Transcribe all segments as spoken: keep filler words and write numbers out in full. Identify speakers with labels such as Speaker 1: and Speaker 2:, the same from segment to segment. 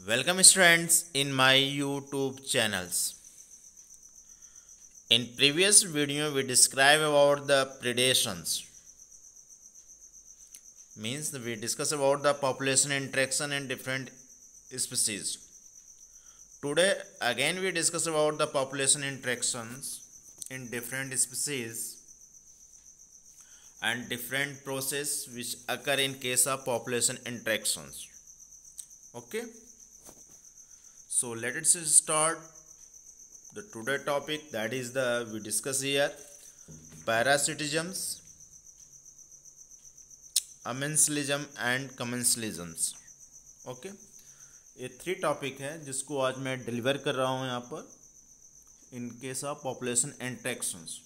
Speaker 1: Welcome students in my YouTube channels. In previous video we describe about the predations. Means we discuss about the population interaction in different species. Today again we discuss about the population interactions in different species and different process which occur in case of population interactions. Okay. So let us start the today topic, that is the we discuss here parasitisms, amensalism and commensalisms. Okay, ये three topic है जिसको आज मैं deliver कर रहा हूँ यहाँ पर in case of population interactions.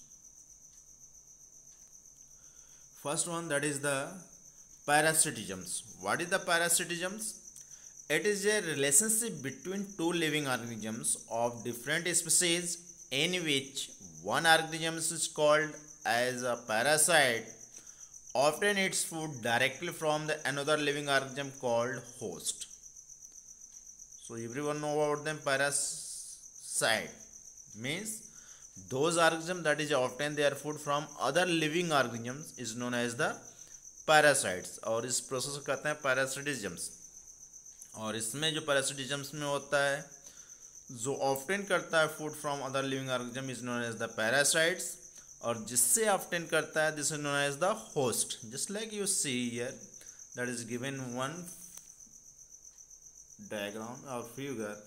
Speaker 1: First one, that is the parasitisms. What is the parasitisms? It is a relationship between two living organisms of different species in which one organism is called as a parasite, often eats food directly from the another living organism called host. So everyone know about them. Parasite means those organisms that is often their food from other living organisms is known as the parasites. और इस process को कहते हैं parasitisms. और इसमें जो पैरासिटिजम्स में होता है जो ऑफ्टेन करता है food from other living organism is known as the parasites, और जिससे ऑफ्टेन करता है this is known as the host. Just like you see here that is given one diagram और figure.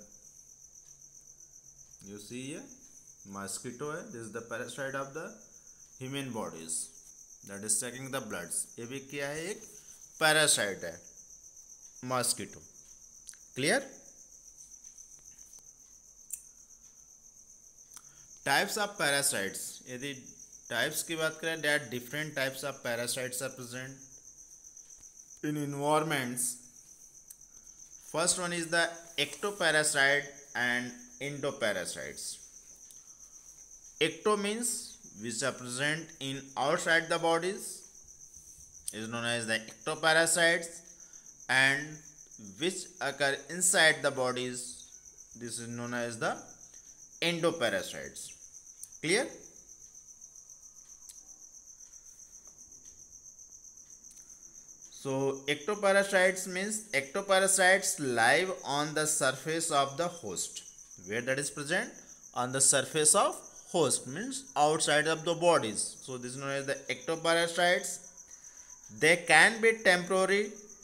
Speaker 1: You see here mosquito है, this is the parasite of the human bodies that is sucking the bloods. ये भी क्या है, एक parasite है mosquito. Clear? Types of parasites. यदि types की बात करें, that different types of parasites are present in environments. First one is the ectoparasite and endoparasites. Ecto means which are present in outside the bodies is known as the ectoparasites, and which occur inside the bodies, this is known as the endoparasites. Clear? So ectoparasites means ectoparasites live on the surface of the host. Where that is present? On the surface of host means outside of the bodies. So this is known as the ectoparasites. They can be temporary,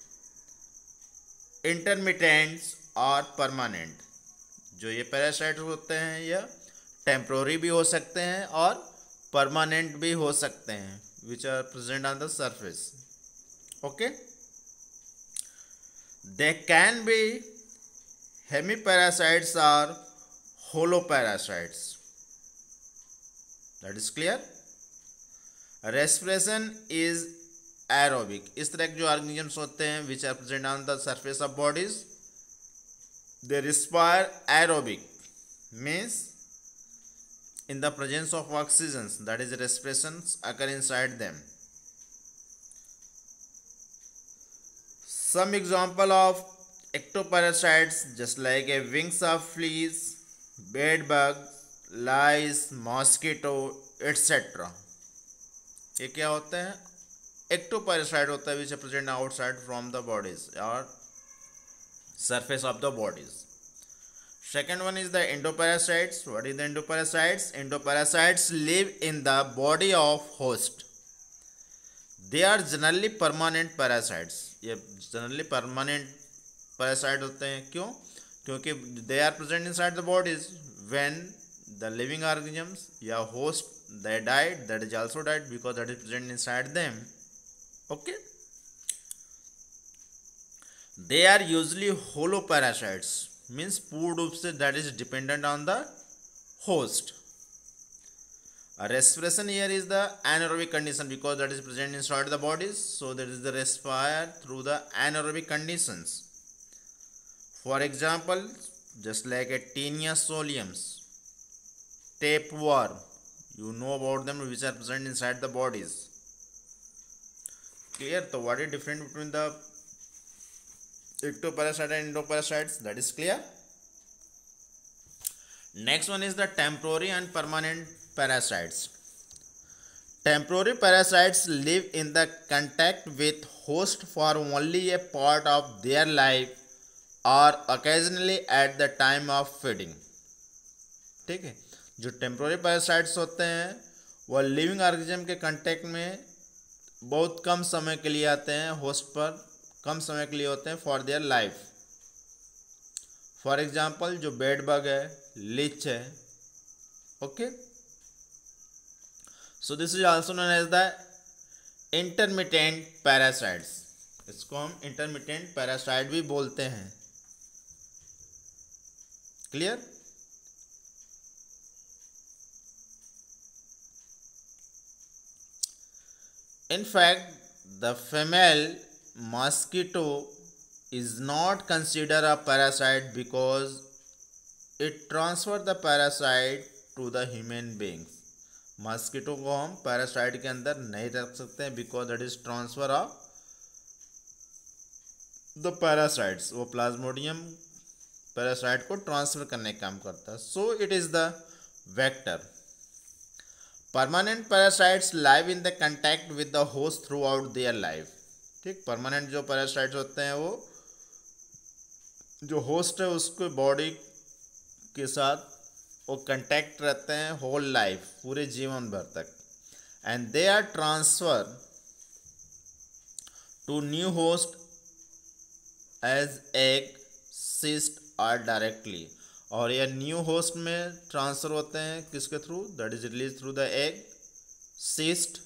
Speaker 1: intermittent और permanent. जो ये parasite होते हैं यह temporary भी हो सकते हैं और परमानेंट भी हो सकते हैं, which are present on the surface. Okay, they can be hemiparasites और holoparasites. That is clear. Respiration is aerobic. इस तरह के जो ऑर्गेनिजम्स होते हैं which are present on the surface of bodies, they respire aerobic means in the presence of oxygen, that is respiration occur inside them. Some example of ectoparasites just like a wings of fleas, bed bug, lice, mosquito etcetera. ये क्या होते हैं? Ectoparasite होता है which present outside from the bodies और surface of the bodies. Second one is the endoparasites. What is the endoparasites? Endoparasites live in the body of host. They are generally permanent parasites. ये generally permanent parasite होते हैं. क्यों? क्योंकि they are present inside the bodies when the living organisms या host they died, that is also died because that is present inside them. Okay, they are usually holoparasites means पूर्ण रूप से that is dependent on the host. A respiration here is the anaerobic condition because that is present inside the bodies, so that is the respire through the anaerobic conditions. For example, just like a Taenia soliums, tapeworm, you know about them which are present inside the bodies. Clear? So what is different between the ectoparasite and endoparasites. That is clear. Next one is the temporary and permanent parasites. Temporary parasites live in the contact with host for only a part of their life or occasionally at the time of feeding. ठीक है, जो temporary parasites होते हैं वह living organism के contact में बहुत कम समय के लिए आते हैं, होस्ट पर कम समय के लिए होते हैं for their life. For example जो बेड बग है, लीच है. Okay, so this is also known as the intermittent parasites. इसको हम इंटरमिटेंट पैरासाइट भी बोलते हैं. Clear. In fact, the female mosquito is not considered a parasite because it transfers the parasite to the human beings. Mosquito को हम parasite के अंदर नहीं रख सकते हैं because that is transfer of the parasites. वो प्लाज्मोडियम पैरासाइट को ट्रांसफर करने का काम करता है. So it is the vector. Permanent parasites live in the contact with the host throughout their life. ठीक, परमानेंट जो पैरासाइट्स होते हैं वो जो होस्ट है उसके बॉडी के साथ वो कंटैक्ट रहते हैं होल लाइफ, पूरे जीवन भर तक. And they are transfer to new host as egg, cyst और डायरेक्टली. और यह न्यू होस्ट में ट्रांसफर होते हैं किसके थ्रू? That is release through the egg, cyst.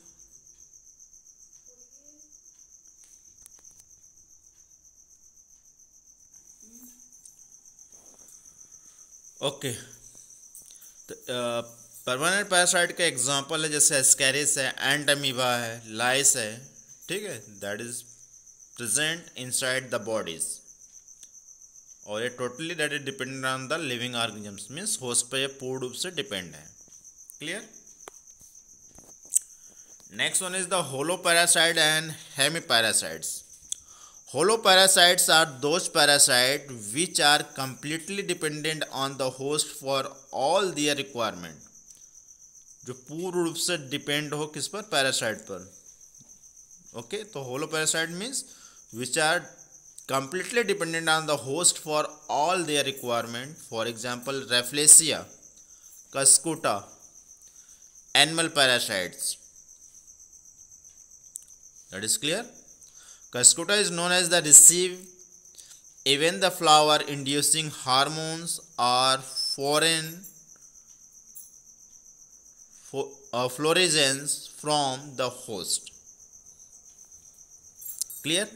Speaker 1: Okay, तो परमानेंट पैरासाइट का एग्जांपल है जैसे एस्कैरिस है, एंट अमीबा है, लाइस है. ठीक है, that is present inside the bodies. और ये totally that is dependent on the living organisms, means host पे ये पूर्ण रूप से डिपेंड है. Clear. Next one is the holo parasite and hemi parasites. Holo parasites are those parasite which are completely dependent on the host for all their requirement. जो पूर्ण रूप से डिपेंड हो किस पर? पैरासाइट पर. Okay okay? तो holo parasite means which are completely dependent on the host for all their requirement. For example, Rafflesia, Cuscuta, animal parasites. That is clear. Cuscuta is known as the receive even the flower inducing hormones or foreign fo uh, fluorescence from the host. Clear.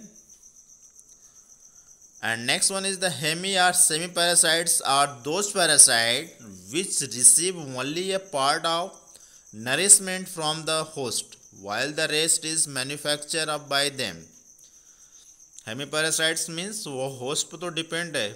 Speaker 1: And next one is the hemi or semi parasites are those parasites which receive only a part of nourishment from the host while the rest is manufactured by them. Hemi parasites means वो host पर तो depend है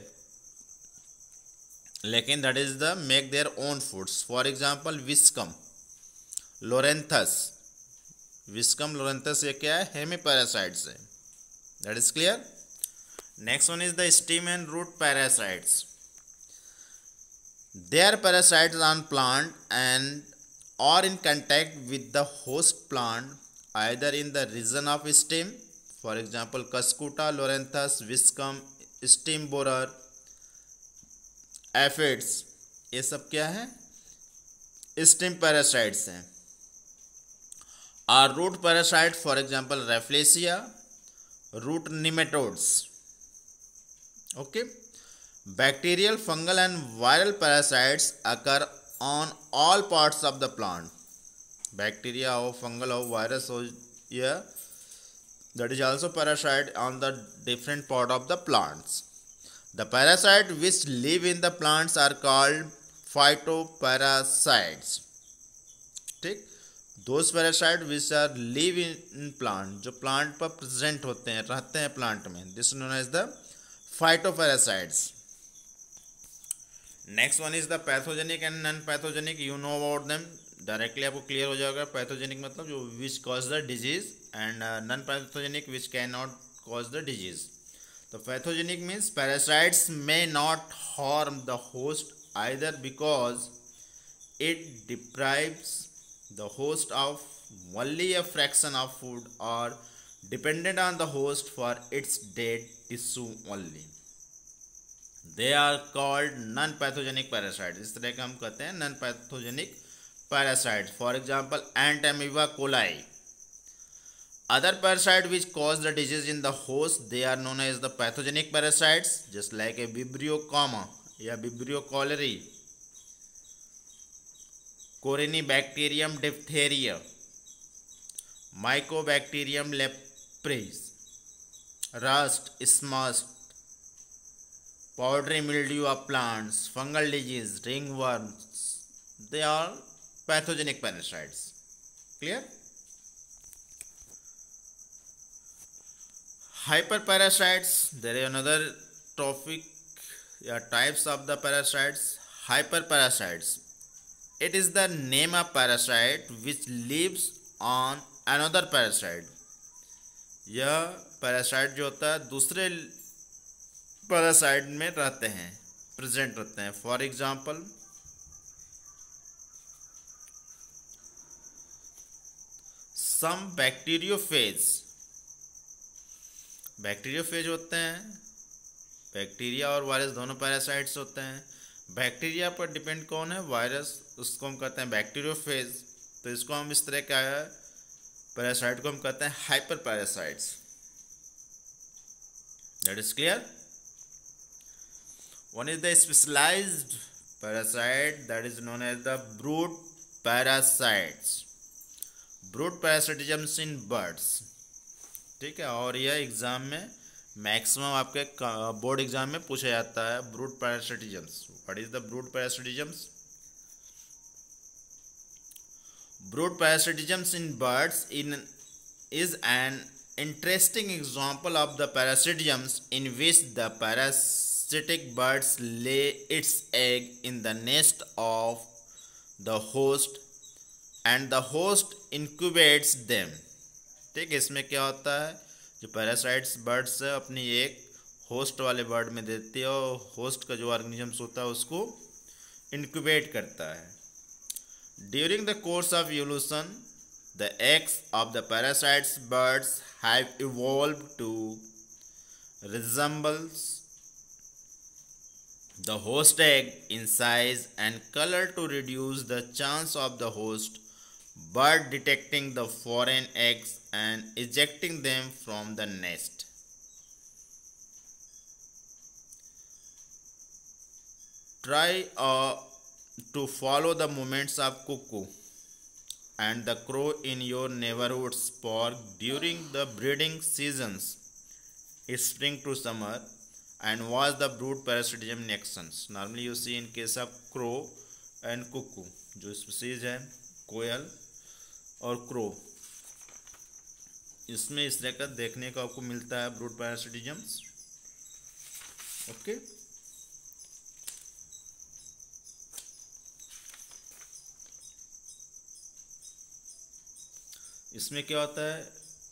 Speaker 1: लेकिन that is the make their own foods. For example, Viscum, Loranthus. Viscum Loranthus ये क्या है? Hemi parasites है. That is clear. Next one is the stem and root parasites. They are parasites on plant and are in contact with the host plant either in the region of stem. For example, Cuscuta, Loranthus, Viscum, stem borer, aphids. ये सब क्या है? Stem parasites हैं. Or root parasite, for example, Rafflesia, root nematodes. Okay, bacterial, fungal and viral parasites occur on all parts of the plant. Bacteria हो, fungal हो, virus हो, yeah, that is also parasite on the different part of the plants. The parasite which live in the plants are called phytoparasites. ठीक, those parasite which are live in plant, जो plant पर present होते हैं, रहते हैं plant में, this is known as the phytoparasites. Next one is the pathogenic and non-pathogenic. You know about them. Directly आपको clear हो जाएगा. Pathogenic मतलब जो which cause the disease and uh, non-pathogenic which cannot cause the disease. तो pathogenic means parasites may not harm the host either because it deprives the host of only a fraction of food or dependent on the host for its dead tissue only. They are called non-pathogenic parasites. इस तरह का हम कहते हैं non-pathogenic parasites. For example, ant amoeba coli. Other parasites which cause the disease in the host, they are known as the pathogenic parasites, just like a Vibrio coma या Vibrio cholerae, Corynebacterium diphtheria, Mycobacterium leprae, rust, smut, powdery mildew of plants, fungal disease, ringworms, they are pathogenic parasites. Clear? Hyperparasites, there is another topic, yeah, types of the parasites. Hyperparasites, it is the name of parasite which lives on another parasite. यह parasite जो होता है दूसरे parasite में रहते हैं, present रहते हैं. For example, some bacteriophage, bacteriophage होते हैं, बैक्टीरिया और वायरस दोनों पैरासाइट्स होते हैं. बैक्टीरिया पर डिपेंड कौन है? वायरस. उसको हम कहते हैं बैक्टीरियोफेज. तो इसको हम इस तरह का है पैरासाइट को हम कहते हैं hyper parasites. That is clear. One is the specialized parasite that is known as the brood parasites. Brood parasitisms in birds. ठीक है. और यह एग्जाम में मैक्सिमम आपके बोर्ड एग्जाम में पूछा जाता है. Brood parasitisms. What is the brood parasitisms? Brood parasitisms in birds in is an interesting example of the parasitisms in which the parasitic birds lay its egg in the nest of the host and the host incubates them. ठीक है. इसमें क्या होता है, जो parasites birds है अपनी एक होस्ट वाले बर्ड में देती है और होस्ट का जो ऑर्गेनिजम्स होता है उसको इंक्यूबेट करता है. During the course of evolution the eggs of the parasites birds have evolved to resembles the host egg in size and colour to reduce the chance of the host bird detecting the foreign eggs and ejecting them from the nest. Try uh, to follow the movements of cuckoo and the crow in your neighborhoods for during the breeding seasons, spring to summer, and watch the brood parasitism in actions. Normally you see in case of crow and cuckoo, जो species है कोयल और crow, इसमें इस तरह का देखने को आपको मिलता है ब्रूड पैरासिटिजम्स. ओके. इसमें क्या होता है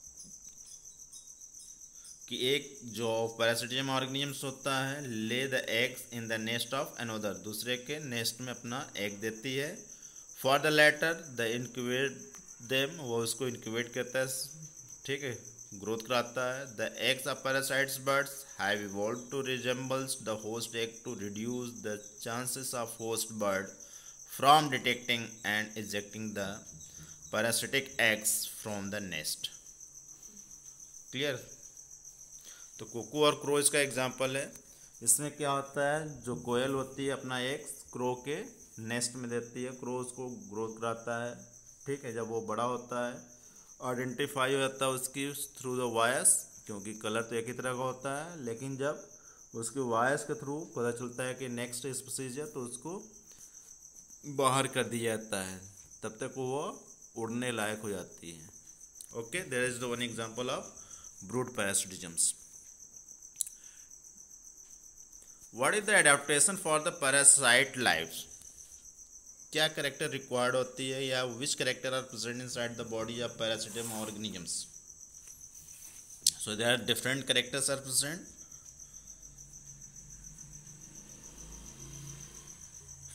Speaker 1: कि एक जो पैरासिटिजम ऑर्गेनिजम्स होता है lay the eggs in the nest of another, दूसरे के नेस्ट में अपना एग देती है. For the latter the incubate them, वो उसको इंक्यूबेट करता है. ठीक है. ग्रोथ कराता है. The eggs of parasites birds have evolved to resembles the host egg to reduce the chances of host bird from detecting and ejecting the parasitic eggs from the nest. Clear. तो cuckoo और crow इसका example है. इसमें क्या होता है, जो कोयल होती है अपना एग्स क्रो के नेस्ट में देती है. क्रो उसको ग्रोथ कराता है. ठीक है. जब वो बड़ा होता है आइडेंटिफाई हो जाता है उसकी थ्रू द वॉयस, क्योंकि कलर तो एक ही तरह का होता है, लेकिन जब उसकी वॉयस के थ्रू पता चलता है कि नेक्स्ट स्पीसीज है तो उसको बाहर कर दिया जाता है. तब तक वो उड़ने लायक हो जाती है. Okay. There is the one example of brood parasitisms. What is the adaptation for the parasite life? क्या करेक्टर रिक्वायर्ड होती है या which character are present inside the body of parasitic organisms? So there are different characters are present.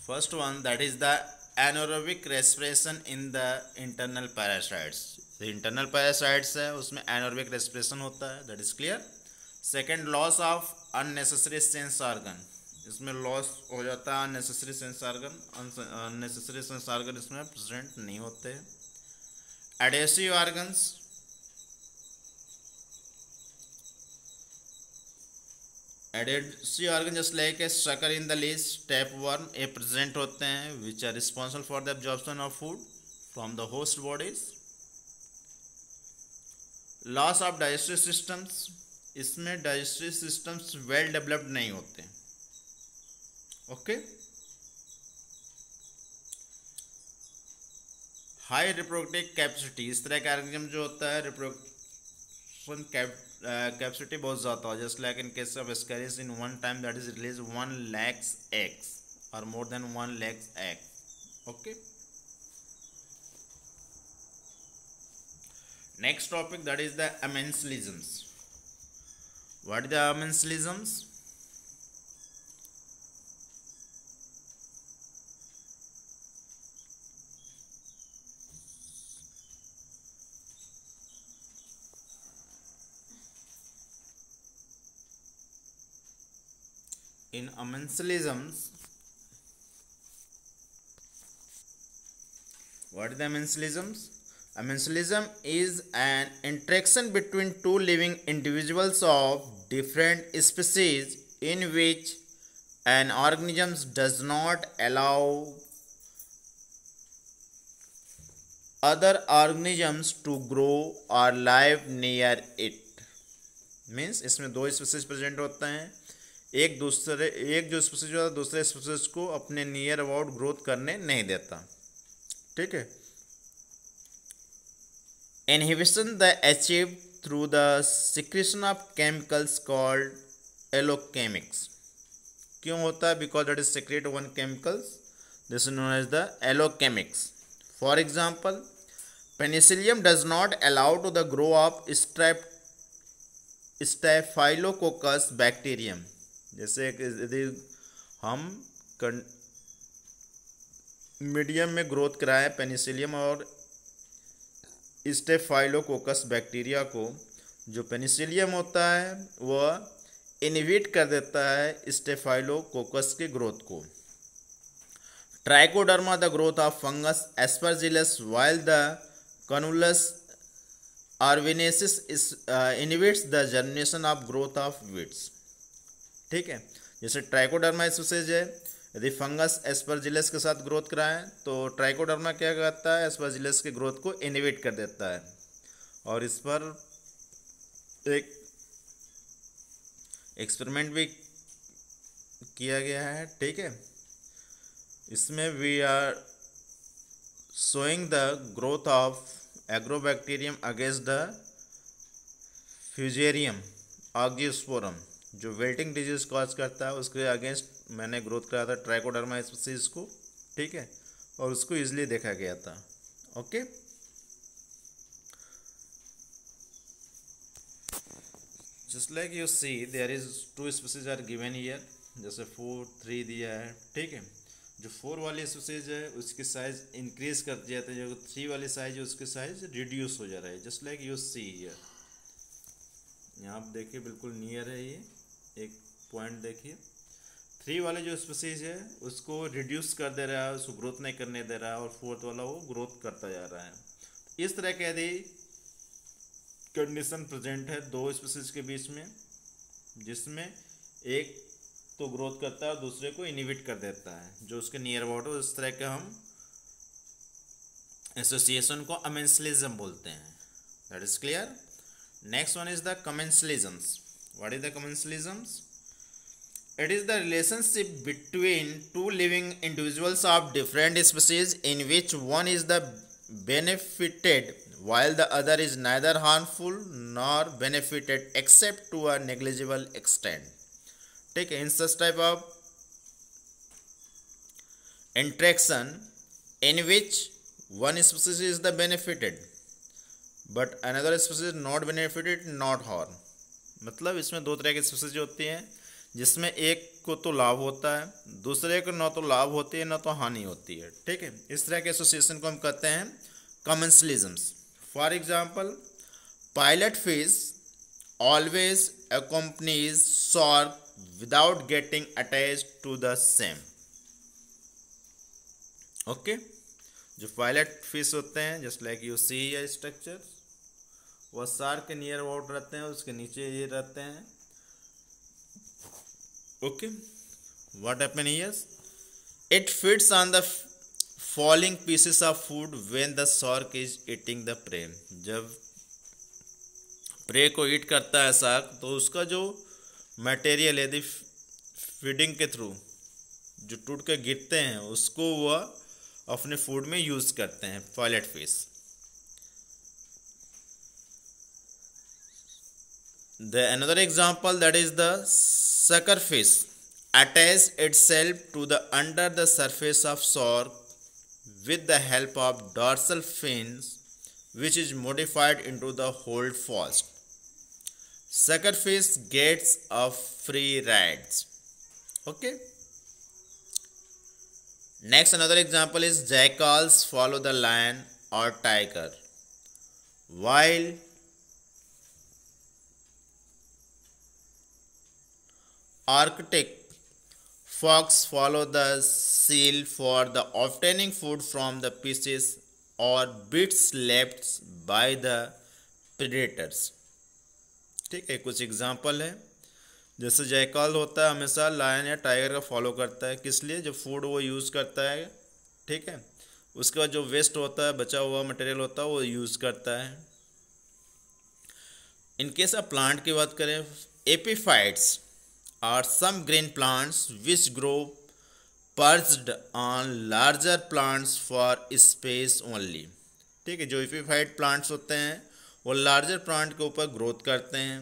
Speaker 1: First one that is the anaerobic respiration in the internal parasites. Internal parasites है उसमें anaerobic respiration होता है, that is clear. Second, loss of unnecessary sense organ. इसमें लॉस हो जाता है unnecessary sense organ. Unnecessary sense organ इसमें प्रेजेंट नहीं होते. Adhesive organs, adhesive organ just like a sucker in the leech, tapeworm, ये प्रेजेंट होते हैं which are responsible for the absorption of food from the host bodies. Loss of digestive systems, इसमें digestive systems well developed नहीं होते. Okay. High reproductive capacity, इस तरह का organism जो होता है रिप्रोडक्शन कैपेसिटी बहुत ज़्यादा हो, just like in case of ascaris in one time that is release one lakhs eggs और more than one lakhs egg. Okay. Next topic that is the amensalisms. What are the amensalisms? In amensalisms, what is the amensalisms? Amensalism is an interaction between two living individuals of different species in which an organism does not allow other organisms to grow or live near it. Means इसमें दो species present होते हैं, एक दूसरे एक जो species होता है दूसरे स्पीसीज को अपने नियर अबाउट ग्रोथ करने नहीं देता. ठीक है. Inhibition the achieve through the secretion of chemicals called allelochemics. क्यों होता है? Because that is secret one chemicals, this is known as the allelochemics. For example, penicillium does not allow to the grow of strep staphylococcus bacterium. जैसे यदि हम medium में growth कराएं Penicillium और staphylococcus bacteria को, जो पेनिसिलियम होता है वह इनहिबिट कर देता है स्टेफाइलोकोकस के ग्रोथ को. Trichoderma the growth of fungus aspergillus while the canulus arvinesis inhibits the germination of growth of weeds. ठीक है. जैसे ट्राइकोडर्मा स्पीसीज है, यदि फंगस एस्परजिलस के साथ ग्रोथ कराएं तो ट्राइकोडर्मा क्या करता है? एस्परजिलस के ग्रोथ को इनहिबिट कर देता है. और इस पर एक एक्सपेरिमेंट भी किया गया है. ठीक है. इसमें we are showing the growth of agrobacterium against the fusarium oxysporum जो वेल्टिंग डिजीज कॉज करता है, उसके अगेंस्ट मैंने ग्रोथ कराया था ट्राइकोडर्मा स्पीसीज को. ठीक है. और उसको इजीली देखा गया था. Okay. Just like you see there is two species are given here, जैसे फोर थ्री दिया है. ठीक है. जो फोर वाली स्पीसीज है उसकी साइज इंक्रीज कर दिया था, जो थ्री वाली साइज है उसकी साइज रिड्यूस हो जा रहा है. Just like you see here, यहाँ आप देखिए बिल्कुल नियर है, ये एक पॉइंट देखिए. थ्री वाले जो स्पीसीज है उसको रिड्यूस कर दे रहा है, उसको ग्रोथ नहीं करने दे रहा है, और फोर्थ वाला वो ग्रोथ करता जा रहा है. इस तरह के यदि कंडीशन प्रेजेंट है दो स्पीसीज के बीच में, जिसमें एक तो ग्रोथ करता है और दूसरे को इनहिबिट कर देता है, जो उसके नियर अबाउट हो, इस तरह के हम एसोसिएशन को अमेंसलिज्म बोलते हैं. That is clear. Next one is the commensalisms. What is the commensalisms? It is the relationship between two living individuals of different species in which one is the benefited while the other is neither harmful nor benefited except to a negligible extent. ठीक है. In such type of interaction in which one species is the benefited but another species not benefited not harm. मतलब इसमें दो तरह की species होती हैं, जिसमें एक को तो लाभ होता है, दूसरे को ना तो लाभ होती है ना तो हानि होती है। ठीक है, इस तरह के एसोसिएशन को हम कहते हैं commensalisms. For example, pilot fish always accompanies shark without getting attached to the same। Okay, जो पायलट फिश होते हैं, जस्ट लाइक यू सी या स्ट्रक्चर, वह शार्क के नियर अबाउट रहते हैं, उसके नीचे ये रहते हैं। Okay, what happen here, it feeds on the falling pieces of food when the shark is eating the prey. जब प्रे को ईट करता है शार्क, तो उसका जो मटेरियल यदि फीडिंग के थ्रू जो टूट के गिरते हैं, उसको वह अपने फूड में यूज करते हैं, pilot fish. The another example, that is the sucker fish attach itself to the under the surface of shark with the help of dorsal fins, which is modified into the hold fast. Sucker fish gets a free ride. Okay. Next, another example is jackals follow the lion or tiger, while Arctic fox follow the seal for the obtaining food from the pieces or bits left by the predators। ठीक है, कुछ example है। जैसे jackal होता है हमेशा lion या tiger का फॉलो करता है, किस लिए, जो फूड वो यूज़ करता है। ठीक है, उसके बाद जो वेस्ट होता है, बचा हुआ मटेरियल होता है, वो यूज़ करता है। इन केस ऑफ प्लांट की बात करें, epiphytes are some green plants which grow perched on larger plants for space only। ठीक है, जो एपीफाइट प्लांट्स होते हैं वो लार्जर प्लांट के ऊपर ग्रोथ करते हैं।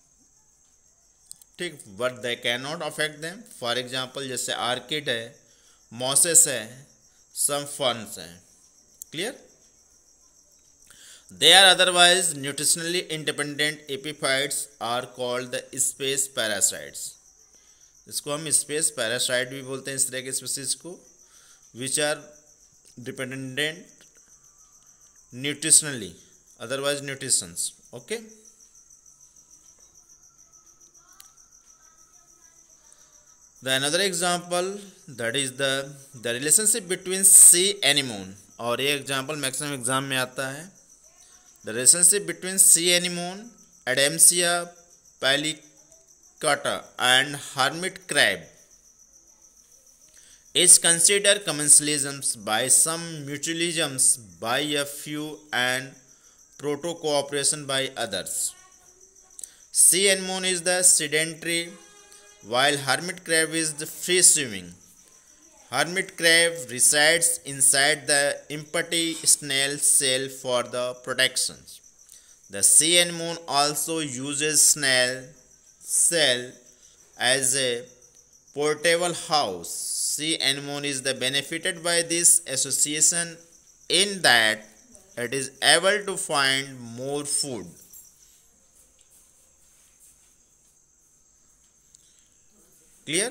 Speaker 1: ठीक, but they can not affect them. For example, जैसे आर्किड है, मॉसेस है, सम फर्न्स हैं। Clear, they are otherwise nutritionally independent epiphytes are called the space parasites. इसको हम स्पेस पैरासाइट भी बोलते हैं, इस तरह के स्पीसीज को, which are dependent nutritionally, otherwise nutritions. Okay, the another example, that is the the relationship between sea anemone, और ये एग्जांपल मैक्सिमम एग्जाम में आता है। The relationship between sea anemone, adamsia pallic and hermit crab is considered commensalisms by some, mutualisms by a few, and proto-cooperation by others. Sea anemone is the sedentary, while hermit crab is the free swimming. Hermit crab resides inside the empty snail shell for the protection. The sea anemone also uses snail shell as a portable house. Sea anemone is the benefited by this association in that it is able to find more food. Clear?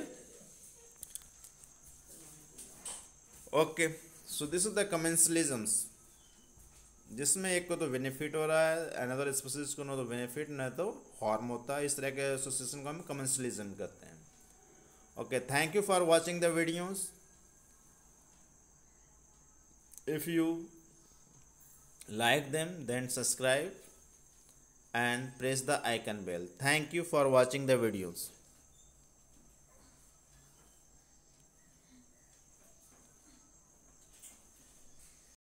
Speaker 1: Okay, so this is the commensalisms, जिसमें एक को तो benefit हो रहा है, another species को ना तो बेनिफिट ना तो हार्म होता है। इस तरह के एसोसिएशन को हम कमेंसलिज्म कहते हैं। Okay, thank you for watching the videos. If you like them, then subscribe and press the icon bell. Thank you for watching the videos.